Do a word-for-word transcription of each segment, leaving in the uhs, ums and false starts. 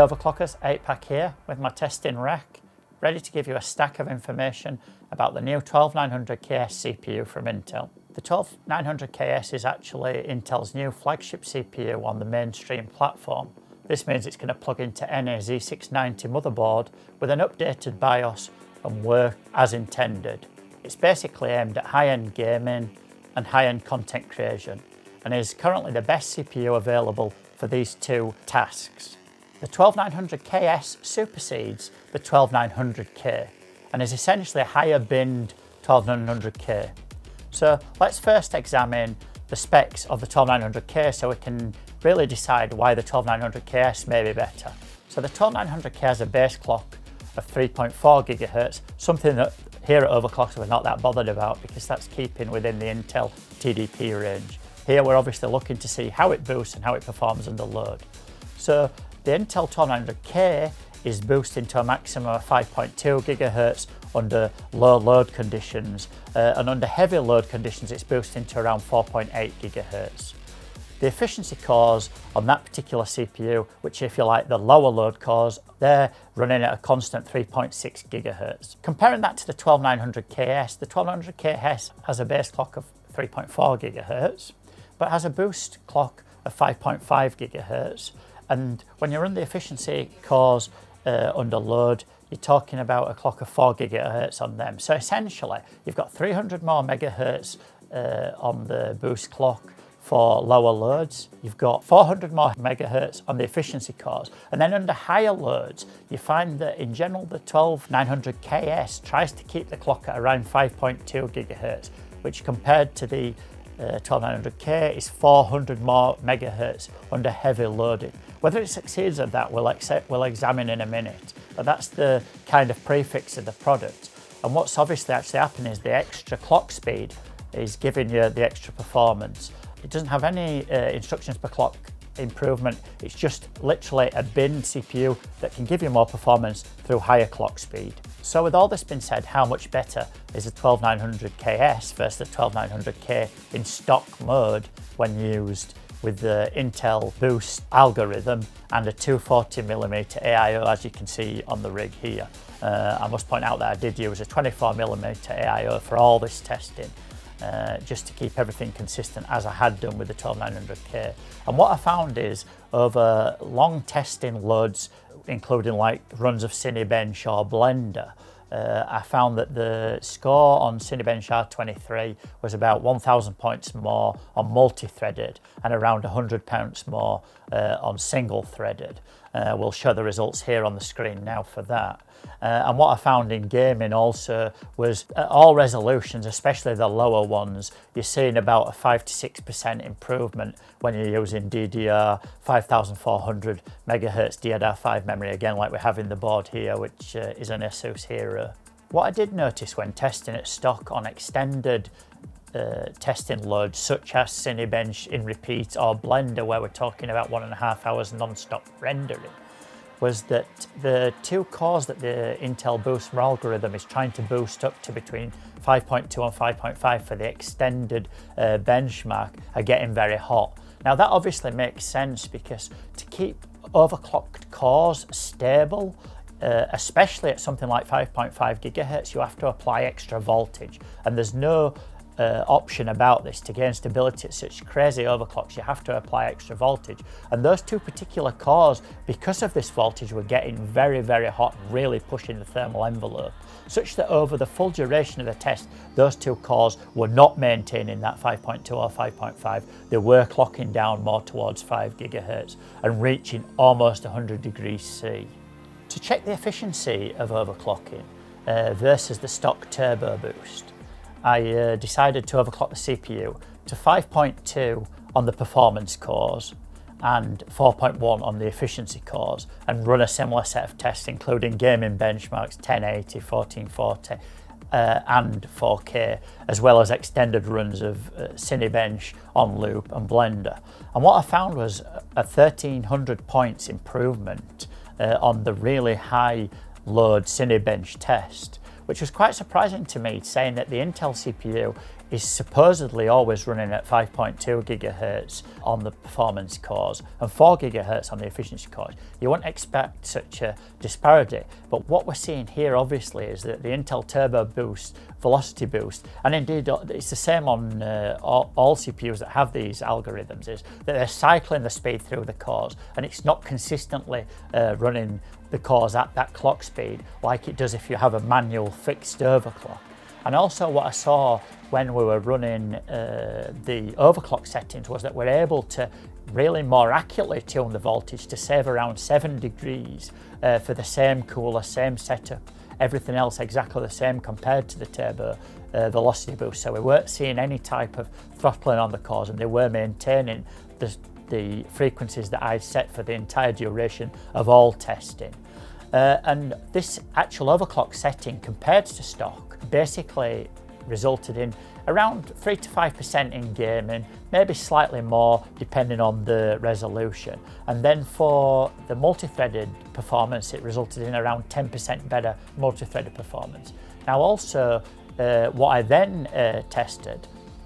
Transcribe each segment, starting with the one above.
Overclockers, eight pack here with my testing rack, ready to give you a stack of information about the new twelve nine hundred K S C P U from Intel. The twelve nine hundred K S is actually Intel's new flagship C P U on the mainstream platform. This means it's going to plug into any Z six ninety motherboard with an updated BIOS and work as intended. It's basically aimed at high-end gaming and high-end content creation and is currently the best C P U available for these two tasks. The twelve nine hundred K S supersedes the twelve nine hundred K and is essentially a higher binned twelve nine hundred K. So let's first examine the specs of the twelve nine hundred K so we can really decide why the twelve nine hundred K S may be better. So the twelve nine hundred K has a base clock of three point four gigahertz, something that here at Overclocker we're not that bothered about because that's keeping within the Intel T D P range. Here we're obviously looking to see how it boosts and how it performs under load. So the Intel twelve nine hundred K is boosting to a maximum of five point two gigahertz under low load conditions, uh, and under heavy load conditions it's boosting to around four point eight gigahertz. The efficiency cores on that particular C P U, which if you like the lower load cores, they're running at a constant three point six gigahertz. Comparing that to the twelve nine hundred K S, the twelve nine hundred K S has a base clock of three point four gigahertz, but has a boost clock of five point five gigahertz. And when you run the efficiency cores uh, under load, you're talking about a clock of four gigahertz on them. So essentially, you've got three hundred more megahertz uh, on the boost clock for lower loads. You've got four hundred more megahertz on the efficiency cores. And then under higher loads, you find that in general, the twelve nine hundred K S tries to keep the clock at around five point two gigahertz, which compared to the Uh, twelve nine hundred K is four hundred more megahertz under heavy loading. Whether it succeeds at that we'll, accept, we'll examine in a minute, but that's the kind of prefix of the product. And what's obviously actually happening is the extra clock speed is giving you the extra performance. It doesn't have any uh, instructions per clock improvement, it's just literally a binned C P U that can give you more performance through higher clock speed. So with all this being said, how much better is the twelve nine hundred K S versus the twelve nine hundred K in stock mode when used with the Intel Boost algorithm and a two hundred forty millimeter A I O, as you can see on the rig here. Uh, I must point out that I did use a twenty-four millimeter A I O for all this testing, Uh, just to keep everything consistent as I had done with the twelve nine hundred K. And what I found is over long testing loads, including like runs of Cinebench or Blender, uh, I found that the score on Cinebench R twenty-three was about one thousand points more on multi-threaded and around one hundred points more uh, on single-threaded. Uh, we'll show the results here on the screen now for that. Uh, and what I found in gaming also was at all resolutions, especially the lower ones, you're seeing about a five to six percent improvement when you're using D D R five thousand four hundred megahertz D D R five memory, again like we have in the board here, which uh, is an Asus Hero. What I did notice when testing at stock on extended uh, testing loads such as Cinebench in repeat or Blender, where we're talking about one and a half hours non-stop rendering, was that the two cores that the Intel Boost algorithm is trying to boost up to between five point two and five point five for the extended uh, benchmark are getting very hot. Now that obviously makes sense because to keep overclocked cores stable, uh, especially at something like five point five gigahertz, you have to apply extra voltage, and there's no Uh, option about this. To gain stability at such crazy overclocks, you have to apply extra voltage, and those two particular cores, because of this voltage, were getting very very hot and really pushing the thermal envelope, such that over the full duration of the test those two cores were not maintaining that five point two or five point five. They were clocking down more towards five gigahertz and reaching almost one hundred degrees C. To check the efficiency of overclocking uh, versus the stock turbo boost, I uh, decided to overclock the C P U to five point two on the performance cores and four point one on the efficiency cores, and run a similar set of tests including gaming benchmarks ten eighty, fourteen forty uh, and four K, as well as extended runs of uh, Cinebench, On Loop and Blender. And what I found was a thirteen hundred points improvement uh, on the really high load Cinebench test, which was quite surprising to me, saying that the Intel C P U is supposedly always running at five point two gigahertz on the performance cores and four gigahertz on the efficiency cores. You wouldn't expect such a disparity, but what we're seeing here obviously is that the Intel Turbo Boost, Velocity Boost, and indeed it's the same on uh, all, all C P Us that have these algorithms, is that they're cycling the speed through the cores and it's not consistently uh, running the cores at that clock speed like it does if you have a manual fixed overclock. And also what I saw when we were running uh, the overclock settings was that we're able to really more accurately tune the voltage to save around seven degrees uh, for the same cooler, same setup, everything else exactly the same compared to the turbo uh, velocity boost. So we weren't seeing any type of throttling on the cores, and they were maintaining the, the frequencies that I'd set for the entire duration of all testing. Uh, and this actual overclock setting compared to stock basically resulted in around three to five percent in gaming, maybe slightly more depending on the resolution. And then for the multi-threaded performance, it resulted in around ten percent better multi-threaded performance. Now also, uh, what I then uh, tested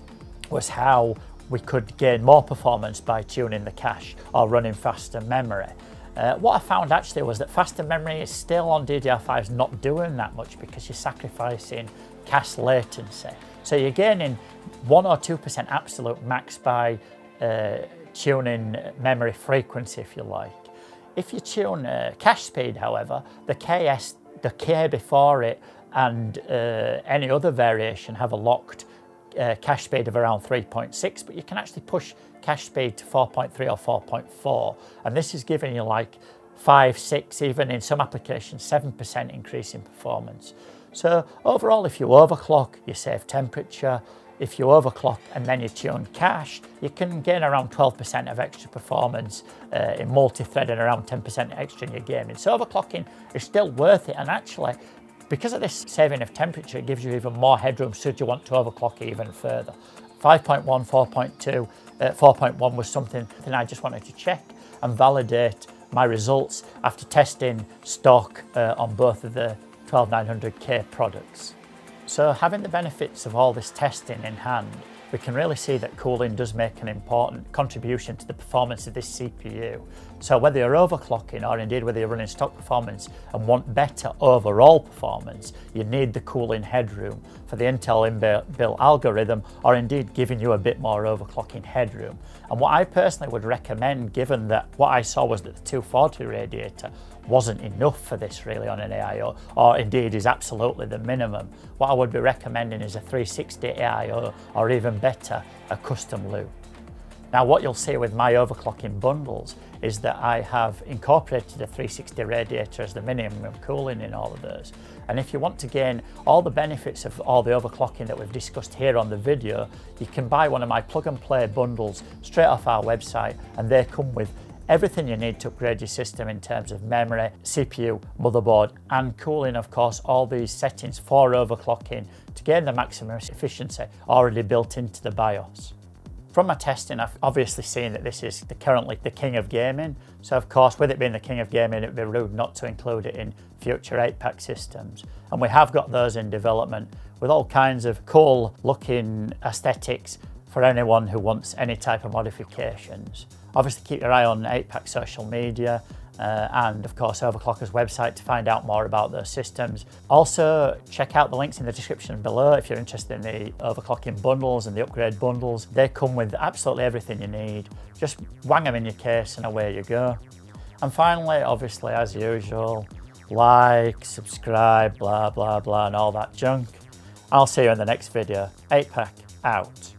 was how we could gain more performance by tuning the cache or running faster memory. Uh, what I found actually was that faster memory is still on D D R fives not doing that much because you're sacrificing cache latency. So you're gaining one or two percent absolute max by uh, tuning memory frequency, if you like. If you tune uh, cache speed, however, the K S, the K before it, and uh, any other variation have a locked uh, cache speed of around three point six, but you can actually push cache speed to four point three or four point four, and this is giving you like five, six, even in some applications seven percent increase in performance. So overall, if you overclock, you save temperature. If you overclock and then you tune cache, you can gain around twelve percent of extra performance uh, in multi-thread and around ten percent extra in your gaming. So overclocking is still worth it, and actually, because of this saving of temperature, it gives you even more headroom should you want to overclock even further. five point one, four point two, uh, four point one was something that I just wanted to check and validate my results after testing stock uh, on both of the twelve nine hundred K products. So having the benefits of all this testing in hand, we can really see that cooling does make an important contribution to the performance of this C P U. So whether you're overclocking or indeed whether you're running stock performance and want better overall performance, you need the cooling headroom for the Intel inbuilt algorithm, or indeed giving you a bit more overclocking headroom. And what I personally would recommend, given that what I saw was that the two forty radiator wasn't enough for this really on an A I O, or indeed is absolutely the minimum, what I would be recommending is a three sixty A I O, or even better, a custom loop. Now what you'll see with my overclocking bundles is that I have incorporated a three sixty radiator as the minimum cooling in all of those. And if you want to gain all the benefits of all the overclocking that we've discussed here on the video, you can buy one of my plug and play bundles straight off our website, and they come with everything you need to upgrade your system in terms of memory, C P U, motherboard, and cooling, of course, all these settings for overclocking to gain the maximum efficiency already built into the BIOS. From my testing, I've obviously seen that this is the, currently the king of gaming. So of course, with it being the king of gaming, it'd be rude not to include it in future eight pack systems. And we have got those in development with all kinds of cool looking aesthetics for anyone who wants any type of modifications. Obviously keep your eye on eight pack social media uh, and of course Overclocker's website to find out more about those systems. Also check out the links in the description below if you're interested in the overclocking bundles and the upgrade bundles. They come with absolutely everything you need. Just wang them in your case and away you go. And finally, obviously as usual, like, subscribe, blah blah blah and all that junk. I'll see you in the next video. eight pack out.